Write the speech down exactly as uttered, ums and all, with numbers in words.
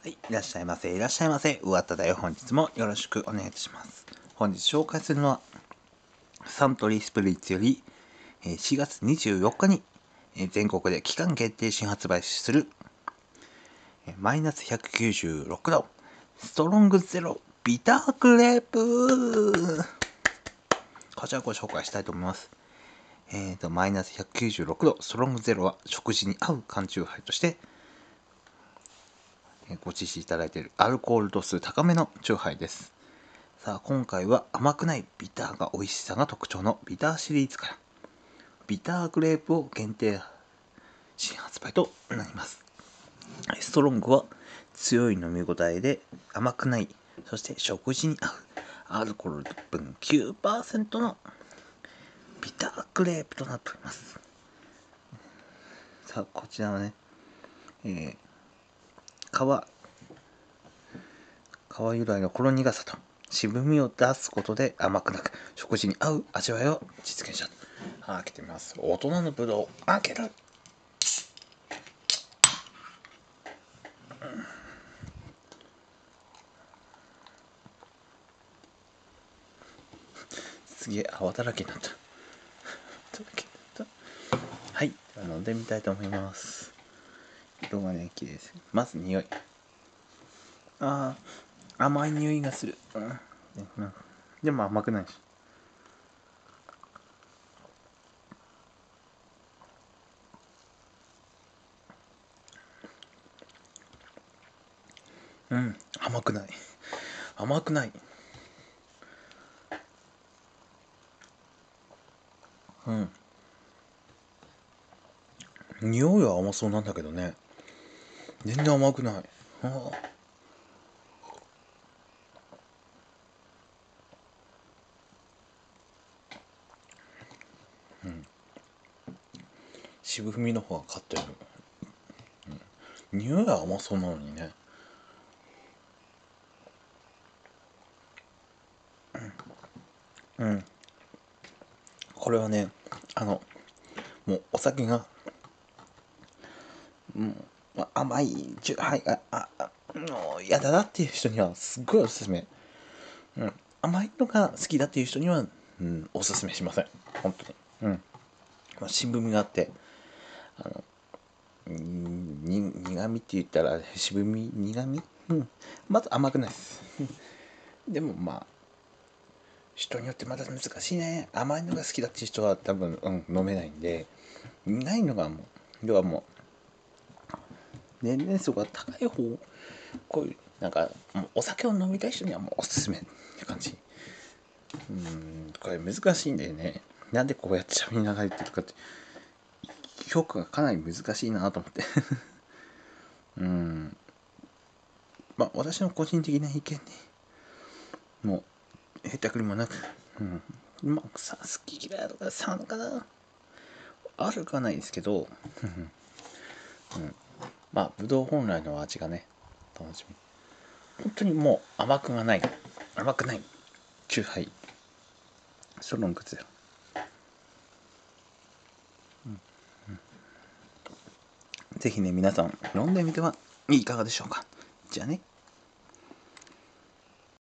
はい、いらっしゃいませ、いらっしゃいませ。上田だよ。本日もよろしくお願いいたします。本日紹介するのは、サントリースピリッツよりしがつにじゅうよっかに全国で期間限定新発売するマイナスひゃくきゅうじゅうろくどストロングゼロビタークレープ、こちらをご紹介したいと思います。えーと、マイナスひゃくきゅうじゅうろくどストロングゼロは食事に合う缶チューハイとしてご実施いただいているアルコール度数高めのチューハイです。さあ今回は甘くないビターが美味しさが特徴のビターシリーズからビターグレープを限定新発売となります。ストロングは強い飲み応えで甘くない、そして食事に合うアルコール分 きゅうパーセント のビターグレープとなっております。さあこちらはね、えー、皮皮由来のほろ苦さと渋みを出すことで甘くなく食事に合う味わいを実現した。開けてみます。大人のぶどう開ける。すげえ泡だらけになったはい、飲んでみたいと思います。色がね綺麗です。まず匂い、あー甘い匂いがする、うん、でも甘くないし、うん甘くない甘くないうん匂いは甘そうなんだけどね、全然甘くない。あ渋みの方が勝ってる、うん、匂いは甘そうなのにね。うんこれはね、あのもうお酒が、うん、甘いチューハイがああもう嫌だなっていう人にはすっごいおすすめ、うん、甘いのが好きだっていう人には、うん、おすすめしません本当に。うん、まあ、渋みがあってあのに苦味って言ったら渋み苦味、うん、まず甘くないですでもまあ人によってまた難しいね。甘いのが好きだっていう人は多分、うん、飲めないんで、苦いのがもう要はもう年齢層が高い方、こういうなんかもうお酒を飲みたい人にはもうおすすめって感じ。うん、これ難しいんだよね。なんでこうやって喋りながら言ってるかって、評価がかなり難しいなと思ってうん、まあ私の個人的な意見にもうへったくりもなく、うん、まあさ好き嫌いとかさんかなあるかないですけど、うん、まあぶどう本来の味がね楽しみ。本当にもう甘くがない甘くないチューハイストロングゼロ、ぜひね皆さん飲んでみてはいかがでしょうか。じゃあね。